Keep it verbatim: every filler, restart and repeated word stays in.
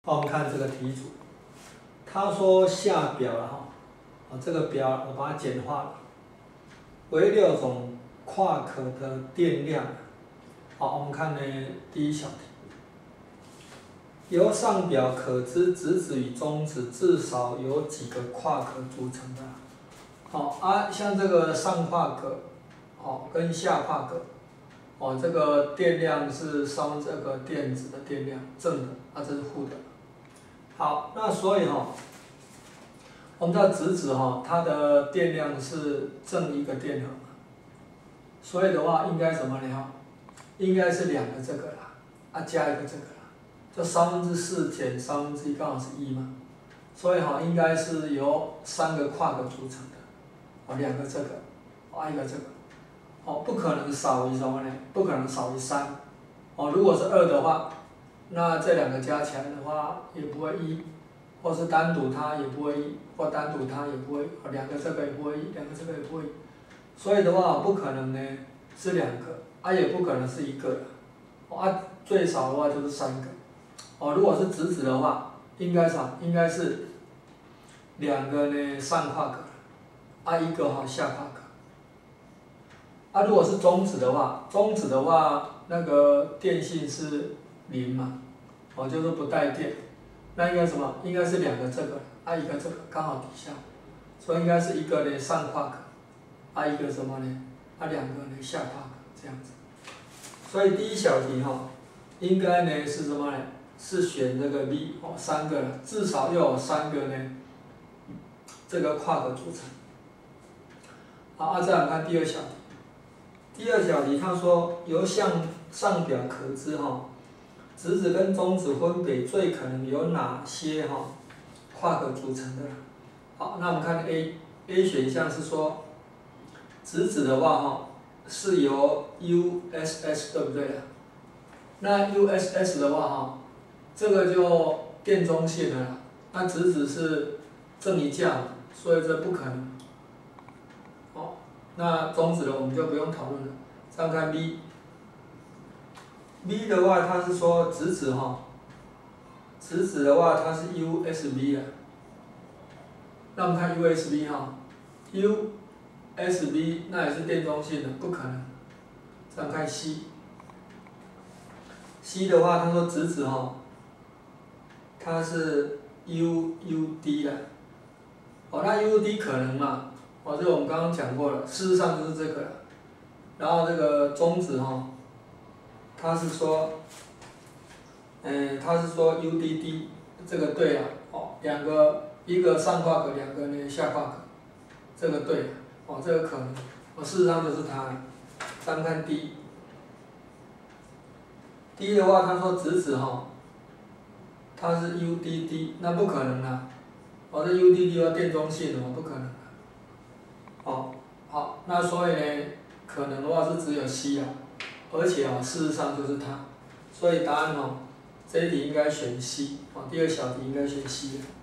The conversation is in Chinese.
好，我们看这个题组，他说下表了哈，啊这个表我把它简化了，为六种夸克的电量。好，我们看呢第一小题，由上表可知质子与中子至少由几个夸克组成的。好啊，像这个上夸克，哦跟下夸克，哦这个电量是上这个电子的电量正的，啊这是负的。好，那所以哈、哦，我们知道质子哈，它的电量是正一个电荷嘛，所以的话应该什么呢？哈，应该是两个这个啦，啊加一个这个啦，就三分之四减三分之一刚好是一嘛，所以哈应该是由三个夸克组成的，哦两个这个，啊一个这个，哦不可能少于什么呢？不可能少于三，哦如果是二的话。那这两个加起来的话也不会一，或是单独它也不会一，或单独它也不会，两个这个也不会一，两个这个也不会一，所以的话不可能呢是两个，啊也不可能是一个，啊最少的话就是三个，哦如果是质子的话，应该啥？应该是两个呢上夸克，啊一个哈下夸克，啊如果是中子的话，中子的话那个电性是零嘛。哦，就是不带电，那应该什么？应该是两个这个，啊一个这个刚好抵消，所以应该是一个呢上夸克，啊一个什么呢？啊两个呢下夸克这样子。所以第一小题哈、哦，应该呢是什么呢？是选这个 B 哦，三个了，至少要有三个呢这个夸克组成。好，啊再来看第二小题。第二小题他说由向上表可知哈。哦质子跟中子分别最可能由哪些哈夸克组成的？好，那我们看 A A 选项是说，质子的话哈是由 U S S 对不对？那 U S S 的话哈，这个就电中性了，那质子是正一价，所以这不可能。好，那中子的我们就不用讨论了，再看 B。B 的话，它是说质子哈，质子的话它是 U S B 啊。那我们看 U S B 哈 ，U S B 那也是电中性的，不可能。再看 C，C 的话，它说质子哈，它是 U U D 的，哦，那 U D 可能嘛？哦，这个我们刚刚讲过了，事实上就是这个了。然后这个中子哈。他是说，嗯，他是说 U D D 这个对了，哦，两个一个上夸克，两个呢下夸克，这个对，哦，这个可能，哦，事实上就是它。再看 D，D 的话，他说质子哈，它是 U D D， 那不可能啦，哦，这 U D D 要电中性哦，不可能。哦，好，那所以呢，可能的话是只有 C 啊。而且啊，事实上就是它，所以答案哦，这一题应该选 C，哦，第二小题应该选 C。